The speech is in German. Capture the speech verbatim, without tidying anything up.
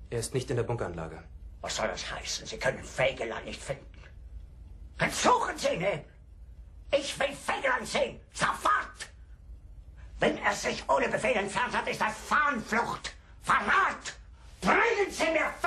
Er ist nicht in der Bunkeranlage. Was soll das heißen? Sie können Feigeland nicht finden. Dann suchen Sie ihn! Ich will Feigeland sehen! Sofort! Wenn er sich ohne Befehl entfernt hat, ist das Fahnenflucht! Verrat! Bringen Sie mir